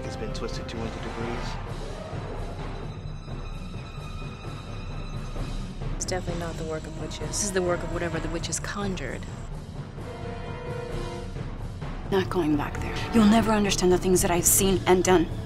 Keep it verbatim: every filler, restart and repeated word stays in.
has been twisted two hundred degrees. It's definitely not the work of witches. This is the work of whatever the witches conjured. Not going back there. You'll never understand the things that I've seen and done.